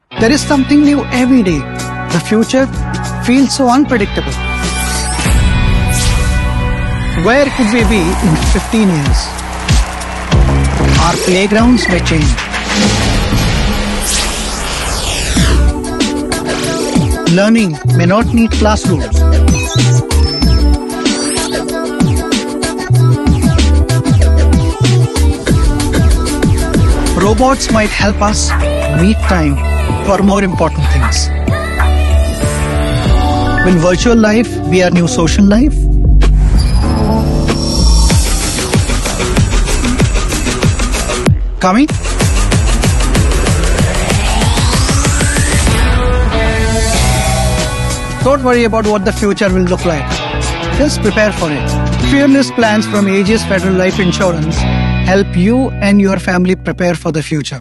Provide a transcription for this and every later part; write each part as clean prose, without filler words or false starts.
There is something new every day. The future feels so unpredictable. Where could we be in 15 years? Our playgrounds may change. Learning may not need classrooms. Robots might help us meet time for more important things. Will virtual life be our new social life? Coming? Don't worry about what the future will look like. Just prepare for it. Fearless plans from Aegis Federal Life Insurance help you and your family prepare for the future.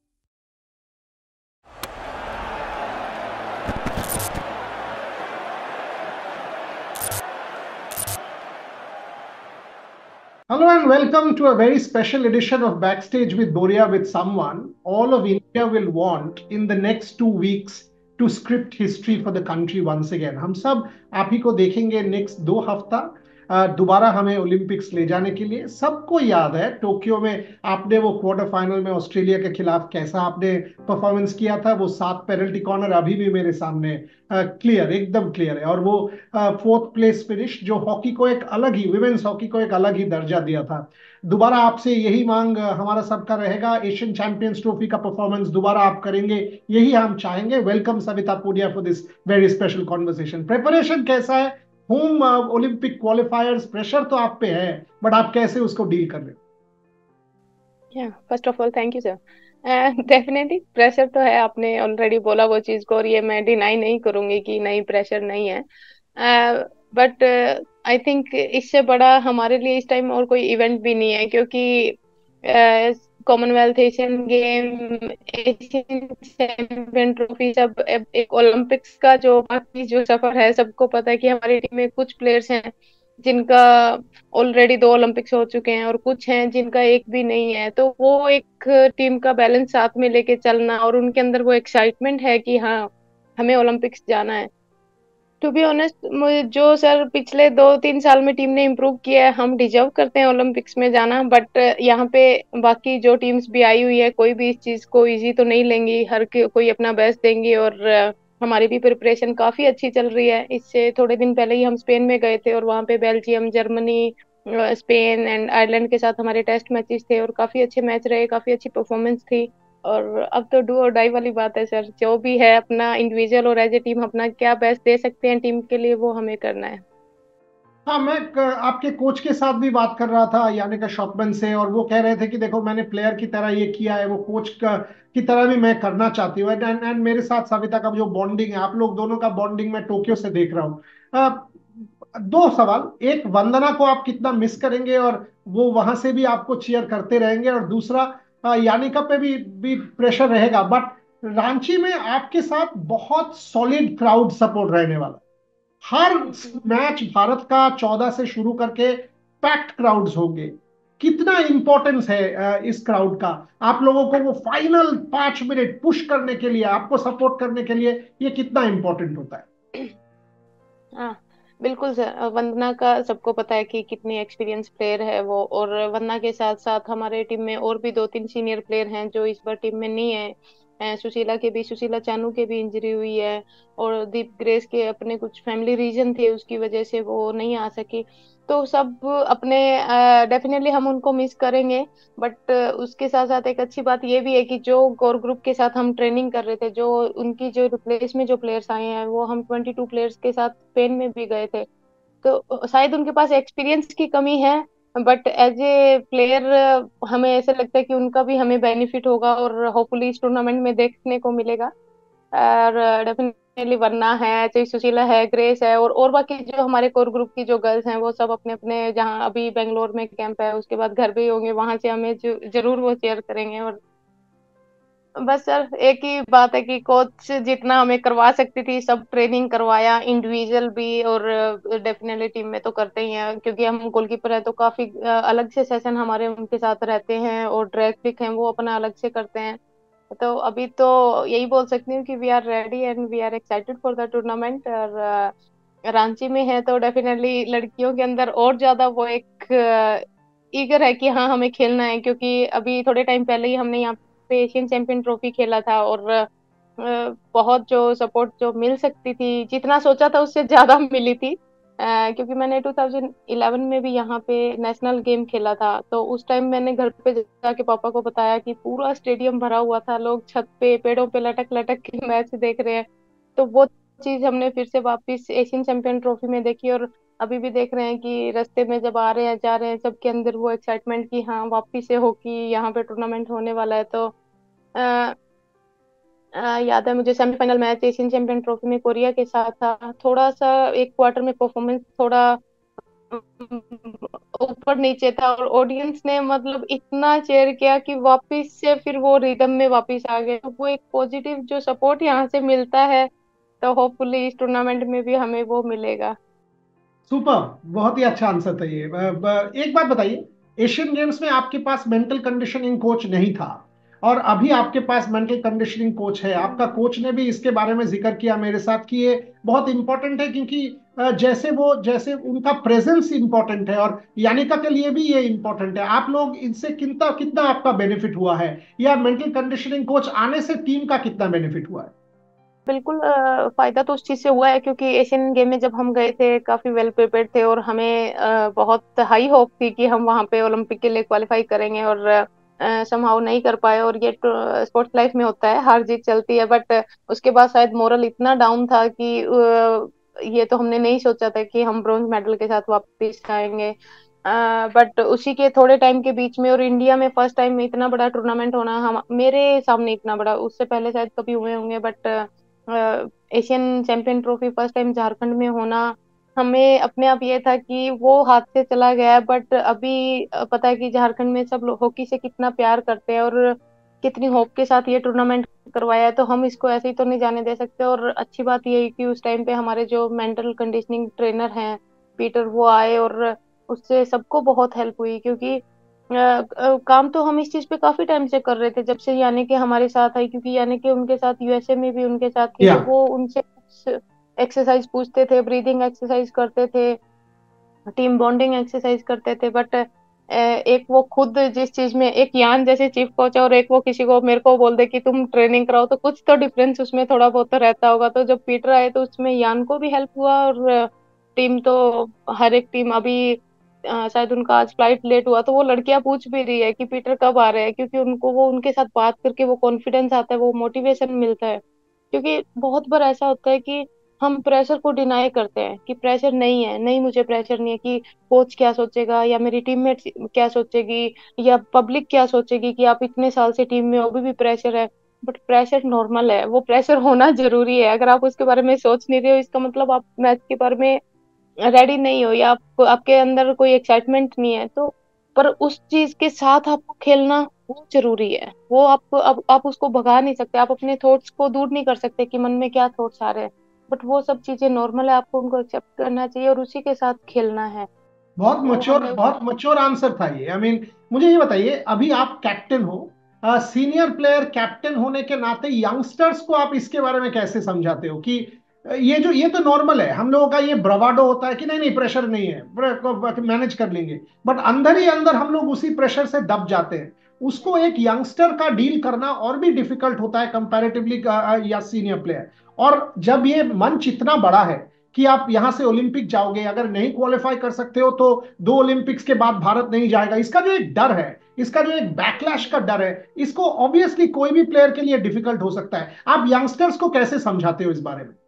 Hello and welcome to a very special edition of Backstage with Boria with Someone. All of India will want in the next 2 weeks to script history for the country once again. हम सब आप ही को देखेंगे next 2 हफ्ता दोबारा हमें Olympics ले जाने के लिए। सबको याद है टोक्यो में आपने वो क्वार्टर फाइनल में ऑस्ट्रेलिया के खिलाफ कैसा आपने परफॉर्मेंस किया था। वो 7 पेनल्टी कॉर्नर अभी भी मेरे सामने क्लियर, एकदम क्लियर है। और वो 4th प्लेस फिनिश जो हॉकी को एक अलग ही, विमेन्स हॉकी को एक अलग ही दर्जा दिया था। दोबारा आपसे यही मांग हमारा सबका रहेगा। एशियन चैंपियंस ट्रॉफी का परफॉर्मेंस दोबारा आप करेंगे, यही हम चाहेंगे। Welcome Savita Punia for this very special conversation. Preparation कैसा है? होम ओलंपिक क्वालिफायर्स, प्रेशर तो आप पे है, बट आप कैसे उसको डील कर रहे हो? First of all thank you sir. Definitely pressure तो है, आपने ऑलरेडी बोला वो चीज को, और ये मैं डिनाई नहीं करूंगी कि नहीं प्रेशर नहीं है। बट आई थिंक इससे बड़ा हमारे लिए इस टाइम और कोई इवेंट भी नहीं है, क्योंकि Commonwealth, Asian game, Asian champion trophy, सब एक ओलंपिक्स का जो बाकी जो सफर है, सबको पता है कि हमारी टीम में कुछ प्लेयर्स हैं जिनका ऑलरेडी 2 ओलंपिक्स हो चुके हैं और कुछ हैं जिनका एक भी नहीं है। तो वो एक टीम का बैलेंस साथ में लेके चलना और उनके अंदर वो एक्साइटमेंट है कि हाँ हमें ओलंपिक्स जाना है। टू बी ऑनेस्ट, जो सर पिछले 2-3 साल में टीम ने इम्प्रूव किया है, हम डिजर्व करते हैं ओलंपिक्स में जाना। बट यहाँ पे बाकी जो टीम्स भी आई हुई है, कोई भी इस चीज को इजी तो नहीं लेंगी, हर कोई अपना बेस्ट देंगी। और हमारी भी प्रिपरेशन काफी अच्छी चल रही है। इससे थोड़े दिन पहले ही हम स्पेन में गए थे और वहाँ पे Belgium, Germany, Spain and Ireland के साथ हमारे टेस्ट मैचेस थे और काफी अच्छे मैच रहे, काफी अच्छी परफॉर्मेंस थी। और अब तो डू और डाई वाली बात है सर, जो भी है अपना इंडिविजुअल और एज ए टीम अपना क्या बेस्ट दे सकते हैं टीम के लिए, वो हमें करना है। हाँ, मैं आपके कोच के साथ भी बात कर रहा था, यानी का शॉपमैन से, और वो कह रहे थे कि देखो मैंने प्लेयर की तरह ये किया है, वो कोच की तरह भी मैं करना चाहती हूँ। एंड मेरे साथ सविता का जो बॉन्डिंग है, आप लोग दोनों का बॉन्डिंग मैं टोक्यो से देख रहा हूँ। 2 सवाल, एक, वंदना को आप कितना मिस करेंगे और वो वहां से भी आपको चीयर करते रहेंगे, और दूसरा यानिका पे भी प्रेशर रहेगा, बट रांची में आपके साथ बहुत सॉलिड क्राउड सपोर्ट रहने वाला। हर मैच भारत का 14 से शुरू करके पैक्ड क्राउड्स होंगे। कितना इंपॉर्टेंस है इस क्राउड का आप लोगों को? वो फाइनल 5 मिनट पुश करने के लिए, आपको सपोर्ट करने के लिए, ये कितना इंपॉर्टेंट होता है? हाँ बिल्कुल सर, वंदना का सबको पता है कि कितनी एक्सपीरियंस प्लेयर है वो। और वंदना के साथ साथ हमारे टीम में और भी 2-3 सीनियर प्लेयर हैं जो इस बार टीम में नहीं है। सुशीला चानू के भी इंजरी हुई है, और दीप ग्रेस के अपने कुछ फैमिली रीजन थे, उसकी वजह से वो नहीं आ सकी। तो सब अपने डेफिनेटली हम उनको मिस करेंगे। बट उसके साथ साथ एक अच्छी बात ये भी है कि जो कोर ग्रुप के साथ हम ट्रेनिंग कर रहे थे, जो उनकी जो रिप्लेस में जो प्लेयर्स आए हैं, वो हम 22 प्लेयर्स के साथ स्पेन में भी गए थे। तो शायद उनके पास एक्सपीरियंस की कमी है, बट एज ए प्लेयर हमें ऐसा लगता है कि उनका भी हमें बेनिफिट होगा और होपफुली इस टूर्नामेंट में देखने को मिलेगा। और डेफिनेटली वरना है, चाहे सुशीला है, ग्रेस है, और बाकी जो हमारे कोर ग्रुप की जो गर्ल्स हैं, वो सब अपने अपने, जहाँ अभी बेंगलोर में कैंप है, उसके बाद घर पे ही होंगे, वहां से हमें जरूर वो चेयर करेंगे। और बस सर एक ही बात है कि कोच जितना हमें करवा सकती थी सब ट्रेनिंग करवाया, इंडिविजुअल भी और डेफिनेटली टीम में तो करते ही हैं, क्योंकि हम गोलकीपर है तो काफी अलग से सेशन हमारे उनके साथ रहते हैं, और ड्रैग पिक है वो अपना अलग से करते हैं। तो अभी तो यही बोल सकती हूँ कि we are ready and we are excited for the tournament. और रांची में है तो डेफिनेटली लड़कियों के अंदर और ज्यादा वो एक ईगर है कि हाँ हमें खेलना है, क्योंकि अभी थोड़े टाइम पहले ही हमने यहाँ पे एशियन चैंपियन ट्रॉफी खेला था। और बहुत जो सपोर्ट जो मिल सकती थी, जितना सोचा था उससे ज्यादा मिली थी। क्योंकि मैंने 2011 में भी यहाँ पे नेशनल गेम खेला था, तो उस टाइम मैंने घर पे जाके पापा को बताया कि पूरा स्टेडियम भरा हुआ था, लोग छत पे पेड़ों पे लटक लटक के मैच देख रहे हैं। तो वो चीज हमने फिर से वापस एशियन चैंपियन ट्रॉफी में देखी। और अभी भी देख रहे हैं कि रास्ते में जब आ रहे हैं जा रहे हैं सबके अंदर वो एक्साइटमेंट कि हाँ वापिस से हॉकी यहाँ पे टूर्नामेंट होने वाला है। तो याद है मुझे semifinal match Asian champion trophy में कोरिया के साथ था। थोड़ा सा एक क्वार्टर में परफॉर्मेंस थोड़ा ऊपर नीचे था, और ऑडियंस ने मतलब इतना चेयर किया कि वापस से फिर वो रिदम में वापस आ गए। तो वो एक पॉजिटिव जो सपोर्ट यहाँ से मिलता है, तो होपफुली इस टूर्नामेंट में भी हमें वो मिलेगा। सुपर, बहुत ही अच्छा आंसर था ये। एक बात बताइए, एशियन गेम्स में आपके पास मेंटल कंडीशनिंग कोच नहीं था, और अभी आपके पास मेंटल कंडीशनिंग कोच है। आपका हम्म। कोच ने भी इसके बारे में जिक्र किया मेरे साथ कि ये बहुत इंपॉर्टेंट है, क्योंकि जैसे उनका प्रेजेंस इंपॉर्टेंट है, और यानिका के लिए भी ये इंपॉर्टेंट है। आप लोग इनसे कितना कितना आपका बेनिफिट हुआ है, या मेंटल कंडीशनिंग कोच आने से टीम का कितना बेनिफिट हुआ है? बिल्कुल फायदा तो उस चीज से हुआ है, क्योंकि एशियन गेम में जब हम गए थे काफी वेल प्रिपेयर्ड थे, और हमें बहुत हाई होप थी कि हम वहां पे ओलंपिक के लिए क्वालिफाई करेंगे। और समहाउ नहीं कर पाए। और ये स्पोर्ट्स लाइफ में होता है, हार जीत चलती है। बट उसके बाद शायद मोरल इतना डाउन था कि ये तो हमने नहीं सोचा था कि हम ब्रॉन्ज मेडल के साथ वापस आएंगे। बट उसी के थोड़े टाइम के बीच में, और इंडिया में फर्स्ट टाइम में इतना बड़ा टूर्नामेंट होना, हम मेरे सामने इतना बड़ा उससे पहले शायद कभी हुए होंगे, but Asian champion trophy first time Jharkhand में होना, हमें अपने आप ये था कि वो हाथ से चला गया। बट अभी पता है कि झारखंड में सब लोग हॉकी से कितना प्यार करते हैं, और कितनी होप के साथ ये टूर्नामेंट करवाया है। तो हम इसको ऐसे ही तो नहीं जाने दे सकते। और अच्छी बात ये है कि उस टाइम पे हमारे जो मेंटल कंडीशनिंग ट्रेनर हैं पीटर, वो आए, और उससे सबको बहुत हेल्प हुई। क्योंकि काम तो हम इस चीज पे काफी टाइम से कर रहे थे, जब से यानी कि हमारे साथ आई। क्योंकि यानी कि उनके साथ यूएसए में भी उनके साथ थी, या तो वो उनसे कुछ एक्सरसाइज पूछते थे, ब्रीदिंग एक्सरसाइज करते थे, टीम बॉन्डिंग एक्सरसाइज करते थे। बट एक वो खुद जिस चीज में एक यान जैसे चीफ कोच है, और एक वो किसी को मेरे को बोल दे कि तुम ट्रेनिंग कराओ, तो कुछ तो डिफरेंस उसमें थोड़ा बहुत तो रहता होगा। तो जब पीटर आए तो उसमें यान को भी हेल्प हुआ। और टीम तो हर एक टीम अभी शायद उनका आज फ्लाइट लेट हुआ, तो वो लड़कियां पूछ भी रही है कि पीटर कब आ रहे हैं, क्योंकि उनको वो उनके साथ बात करके वो कॉन्फिडेंस आता है, वो मोटिवेशन मिलता है। क्योंकि बहुत बार ऐसा होता है कि हम प्रेशर को डिनाई करते हैं कि प्रेशर नहीं है, नहीं मुझे प्रेशर नहीं है, कि कोच क्या सोचेगा या मेरी टीममेट क्या सोचेगी या पब्लिक क्या सोचेगी कि आप इतने साल से टीम में हो, अभी भी प्रेशर है। बट प्रेशर नॉर्मल है, वो प्रेशर होना जरूरी है। अगर आप उसके बारे में सोच नहीं रहे हो, इसका मतलब आप मैच के बारे में रेडी नहीं हो, या आपके अंदर कोई एक्साइटमेंट नहीं है। तो पर उस चीज के साथ आपको खेलना वो जरूरी है। वो आप उसको भगा नहीं सकते, आप अपने थॉट्स को दूर नहीं कर सकते कि मन में क्या थॉट्स आ रहे हैं। बट वो सब चीजें नॉर्मल है, आपको उनको एक्सेप्ट करना चाहिए और उसी के साथ खेलना है। तो हमें उस बहुत मच्योर आंसर था ये। आई मीन, मुझे ये बताइए, अभी आप कैप्टन हो, सीनियर प्लेयर कैप्टन होने के नाते यंगस्टर्स को आप इसके बारे में कैसे समझाते हो कि ये तो नॉर्मल है, हम लोगों का ये ब्रवाडो होता है कि नहीं नहीं प्रेशर नहीं है, मैनेज कर लेंगे, बट अंदर ही अंदर हम लोग उसी प्रेशर से दब जाते हैं। उसको एक यंगस्टर का डील करना और भी डिफिकल्ट होता है कंपैरेटिवली, या सीनियर प्लेयर। और जब ये मंच इतना बड़ा है कि आप यहां से ओलंपिक जाओगे, अगर नहीं क्वालिफाई कर सकते हो तो दो ओलंपिक्स के बाद भारत नहीं जाएगा, इसका जो एक डर है, इसका जो एक बैकलैश का डर है, इसको ऑब्वियसली कोई भी प्लेयर के लिए डिफिकल्ट हो सकता है। आप यंगस्टर्स को कैसे समझाते हो इस बारे में?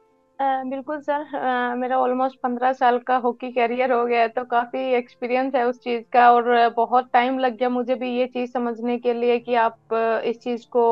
बिल्कुल सर, मेरा ऑलमोस्ट 15 साल का हॉकी कैरियर हो गया है, तो काफी एक्सपीरियंस है उस चीज का। और बहुत टाइम लग गया मुझे भी ये चीज समझने के लिए कि आप इस चीज को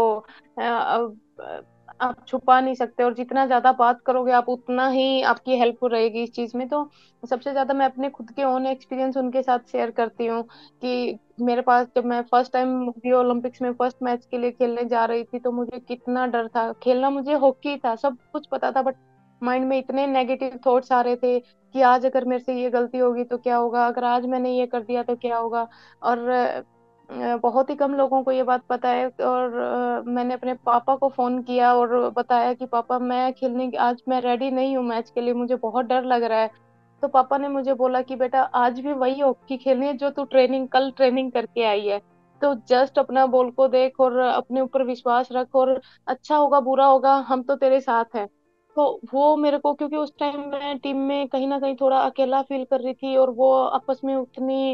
आप छुपा नहीं सकते, और जितना ज्यादा बात करोगे आप उतना ही आपकी हेल्प रहेगी इस चीज में। तो सबसे ज्यादा मैं अपने खुद के ओन एक्सपीरियंस उनके साथ शेयर करती हूँ कि मेरे पास जब मैं फर्स्ट टाइम रियो ओलंपिक्स में फर्स्ट मैच के लिए खेलने जा रही थी, तो मुझे कितना डर था। खेलना मुझे हॉकी था, सब कुछ पता था, बट माइंड में इतने नेगेटिव थॉट्स आ रहे थे कि आज अगर मेरे से ये गलती होगी तो क्या होगा, अगर आज मैंने ये कर दिया तो क्या होगा। और बहुत ही कम लोगों को ये बात पता है। और मैंने अपने पापा को फोन किया और बताया कि पापा मैं खेलने आज मैं रेडी नहीं हूँ मैच के लिए, मुझे बहुत डर लग रहा है। तो पापा ने मुझे बोला कि बेटा आज भी वही हॉकी खेलनी है जो तू कल ट्रेनिंग करके आई है। तो जस्ट अपना बॉल को देख और अपने ऊपर विश्वास रख, और अच्छा होगा बुरा होगा हम तो तेरे साथ हैं। तो वो मेरे को, क्योंकि उस टाइम मैं टीम में कहीं ना कहीं थोड़ा अकेला फील कर रही थी, और वो आपस में उतनी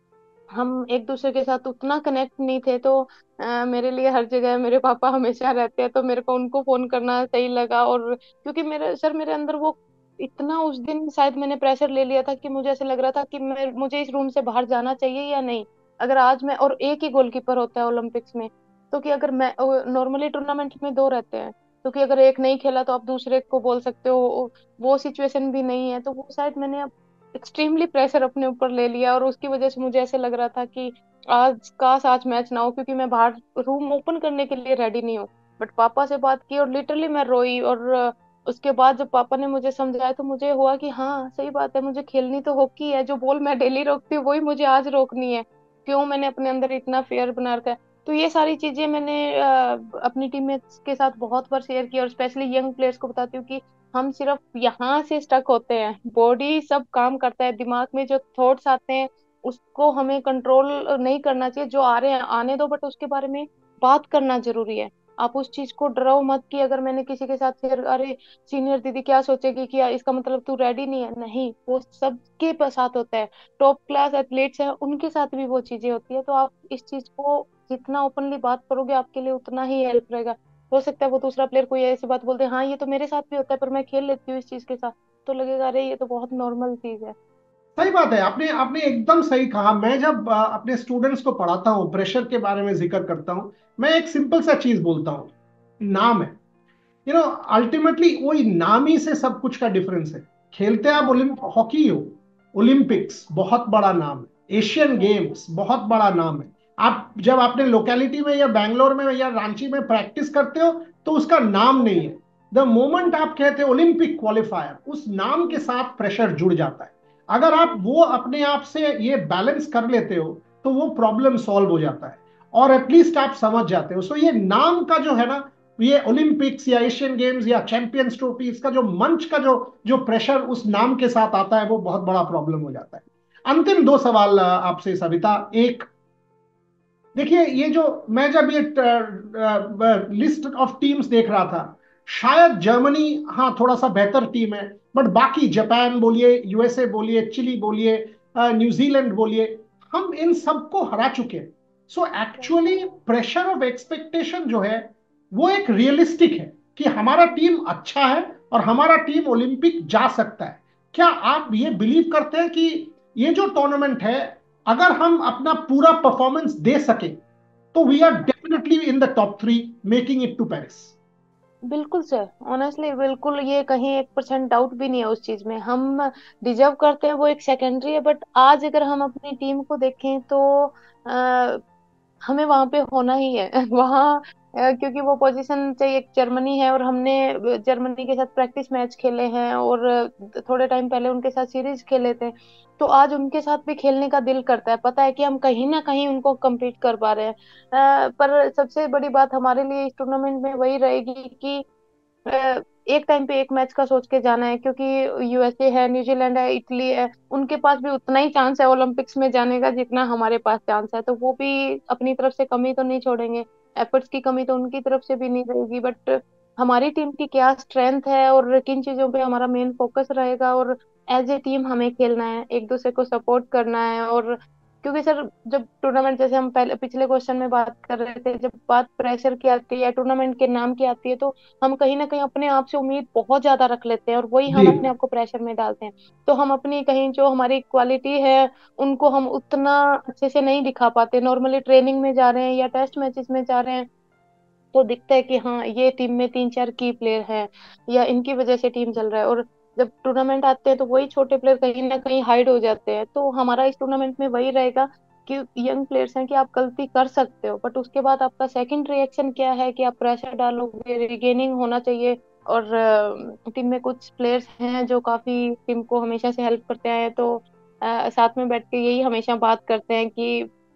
हम एक दूसरे के साथ उतना कनेक्ट नहीं थे। तो मेरे लिए हर जगह मेरे पापा हमेशा रहते हैं, तो मेरे को उनको फोन करना सही लगा। और क्योंकि मेरे अंदर वो इतना उस दिन शायद मैंने प्रेशर ले लिया था कि मुझे ऐसे लग रहा था कि मुझे इस रूम से बाहर जाना चाहिए या नहीं। अगर आज मैं, और एक ही गोलकीपर होता है ओलंपिक्स में, तो कि अगर मैं, नॉर्मली टूर्नामेंट में दो रहते हैं, तो कि अगर एक नहीं खेला तो आप दूसरे को बोल सकते हो। वो सिचुएशन भी नहीं है, तो वो शायद मैंने एक्सट्रीमली प्रेशर अपने ऊपर ले लिया, और उसकी वजह से मुझे ऐसे लग रहा था कि आज काश आज मैच ना हो, क्योंकि मैं बाहर रूम ओपन करने के लिए रेडी नहीं हूँ। बट पापा से बात की और लिटरली मैं रोई। और उसके बाद जब पापा ने मुझे समझाया तो मुझे हुआ कि हाँ सही बात है, मुझे खेलनी तो हॉकी है, जो बॉल मैं डेली रोकती हूँ वही मुझे आज रोकनी है। क्यों मैंने अपने अंदर इतना फेयर बना रखा है। तो ये सारी चीजें मैंने अपनी टीममेट्स के साथ बहुत बार शेयर की, और स्पेशली यंग प्लेयर्स को बताती हूँ कि हम सिर्फ यहाँ से स्टक होते हैं, बॉडी सब काम करता है, दिमाग में जो थॉट्स आते हैं उसको हमें कंट्रोल नहीं करना चाहिए। जो आ रहे हैं आने दो, बट उसके बारे में बात करना जरूरी है। आप उस चीज को डरो मत कि अगर मैंने किसी के साथ शेयर, अरे सीनियर दीदी क्या सोचेगी, कि इसका मतलब तू रेडी नहीं है। नहीं, वो सबके साथ होता है। टॉप क्लास एथलीट्स हैं, उनके साथ भी वो चीजें होती है। तो आप इस चीज को जितना ओपनली बात करोगे आपके लिए उतना ही हेल्प रहेगा। हो सकता है वो दूसरा प्लेयर कोई ऐसी बात बोलते हैं, हाँ ये तो मेरे साथ भी होता है पर मैं खेल लेती हूँ इस चीज के साथ, तो लगेगा अरे ये तो बहुत नॉर्मल चीज है। सही बात है, आपने आपने एकदम सही कहा। मैं जब अपने स्टूडेंट्स को पढ़ाता हूँ, प्रेशर के बारे में जिक्र करता हूँ, मैं एक सिंपल सा चीज बोलता हूँ, नाम है। यू नो, अल्टीमेटली वही नाम ही से सब कुछ का डिफरेंस है। खेलते आप हॉकी हो, ओलंपिक्स बहुत बड़ा नाम है, एशियन गेम्स बहुत बड़ा नाम है। आप जब अपने लोकेलिटी में या बैंगलोर में या रांची में प्रैक्टिस करते हो तो उसका नाम नहीं है। द मोमेंट आप कहते हो ओलंपिक क्वालिफायर, उस नाम के साथ प्रेशर जुड़ जाता है। अगर आप वो अपने आप से ये बैलेंस कर लेते हो तो वो प्रॉब्लम सॉल्व हो जाता है, और एटलीस्ट आप समझ जाते हो। सो ये नाम का जो है ना, ये ओलंपिक्स या एशियन गेम्स या चैंपियंस ट्रॉफी, इसका जो मंच का जो जो प्रेशर उस नाम के साथ आता है वो बहुत बड़ा प्रॉब्लम हो जाता है। अंतिम दो सवाल आपसे सविता। एक, देखिए ये जो, मैं जब ये लिस्ट ऑफ टीम्स देख रहा था, शायद जर्मनी हाँ थोड़ा सा बेहतर टीम है, बट बाकी जापान बोलिए, यूएसए बोलिए, चिली बोलिए, न्यूजीलैंड बोलिए, हम इन सबको हरा चुके हैं। So actually pressure of expectation जो है वो एक रियलिस्टिक है कि हमारा टीम अच्छा है और हमारा टीम ओलंपिक जा सकता है। क्या आप ये बिलीव करते हैं कि ये जो टूर्नामेंट है, अगर हम अपना पूरा परफॉर्मेंस दे सके तो we are definitely in the top 3, making it to Paris? बिल्कुल सर, ऑनेस्टली बिल्कुल, ये कहीं 1% डाउट भी नहीं है उस चीज में। हम डिजर्व करते हैं वो एक सेकेंडरी है, बट आज अगर हम अपनी टीम को देखें तो हमें वहां पे होना ही है वहां। क्योंकि वो पोजीशन चाहिए। एक जर्मनी है और हमने जर्मनी के साथ प्रैक्टिस मैच खेले हैं, और थोड़े टाइम पहले उनके साथ सीरीज खेले थे। तो आज उनके साथ भी खेलने का दिल करता है, पता है कि हम कहीं ना कहीं उनको compete कर पा रहे हैं। पर सबसे बड़ी बात हमारे लिए इस टूर्नामेंट में वही रहेगी कि एक टाइम पे एक मैच का सोच के जाना है, क्योंकि यूएसए है, न्यूजीलैंड है, इटली है, उनके पास भी उतना ही चांस है ओलंपिक्स में जाने का जितना हमारे पास चांस है। तो वो भी अपनी तरफ से कमी तो नहीं छोड़ेंगे, एफर्ट्स की कमी तो उनकी तरफ से भी नहीं रहेगी। बट हमारी टीम की क्या स्ट्रेंथ है और किन चीजों पे हमारा मेन फोकस रहेगा, और एज ए टीम हमें खेलना है, एक दूसरे को सपोर्ट करना है। और क्योंकि सर जब टूर्नामेंट, जैसे हम पहले पिछले क्वेश्चन में बात कर रहे थे, जब बात प्रेशर की आती है या टूर्नामेंट के नाम की आती है, तो हम कहीं ना कहीं अपने आप से उम्मीद बहुत ज्यादा रख लेते हैं, और वही जी। हम अपने आप को प्रेशर में डालते हैं। तो हम अपनी कहीं जो हमारी क्वालिटी है उनको हम उतना अच्छे से नहीं दिखा पाते। नॉर्मली ट्रेनिंग में जा रहे हैं या टेस्ट मैचेस में जा रहे हैं तो दिखता है कि हाँ ये टीम में तीन चार की प्लेयर हैं, या इनकी वजह से टीम चल रहा है। और जब टूर्नामेंट आते हैं तो वही छोटे प्लेयर कहीं ना कहीं हाइड हो जाते हैं। तो हमारा इस टूर्नामेंट में वही रहेगा कि यंग प्लेयर्स हैं कि आप गलती कर सकते हो, बट उसके बाद आपका सेकंड रिएक्शन क्या है कि आप प्रेशर डालोगे, रिगेनिंग होना चाहिए। और टीम में कुछ प्लेयर्स हैं जो काफी टीम को हमेशा से हेल्प करते आए हैं, तो साथ में बैठ के यही हमेशा बात करते हैं कि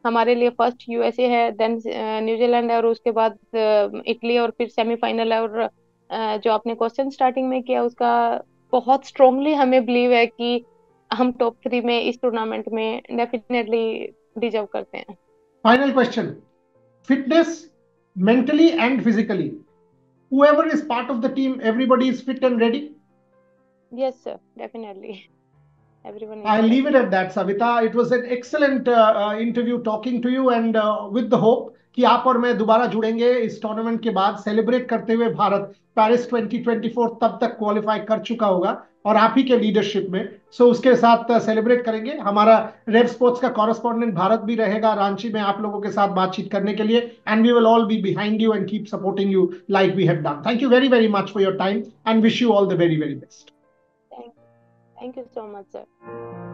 हमारे लिए फर्स्ट यूएसए है, देन न्यूजीलैंड है, और उसके बाद इटली, और फिर सेमीफाइनल है। और जो आपने क्वेश्चन स्टार्टिंग में किया उसका बहुत स्ट्रांगली हमें बिलीव है कि हम टॉप 3 में इस टूर्नामेंट में डेफिनेटली डिजर्व करते हैं। Final question. Fitness, mentally and physically. Whoever is part of the team, everybody is fit and ready? Yes, sir, definitely. Everyone is I'll leave it ready. at that, Savita. It was an excellent interview talking to you, and with the hope कि आप और मैं दोबारा जुड़ेंगे इस tournament के बाद, celebrate करते हुए। भारत पेरिस 2024 तब तक क्वालिफाई कर चुका होगा और आप ही के लीडरशिप में, सो उसके साथ सेलिब्रेट करेंगे। हमारा रेव स्पोर्ट्स का कॉरेस्पॉन्डेंट भारत भी रहेगा रांची में आप लोगों के साथ बातचीत करने के लिए, and we will all be behind you and keep supporting you like we have done. Thank you very very much for your time and wish you all the very very best. Thank, thank you so much, sir.